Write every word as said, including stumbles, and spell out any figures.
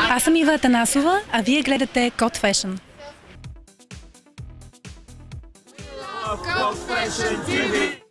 Аз съм Ива Атанасова, а вие гледате Code Fashion. Code Fashion ти ви!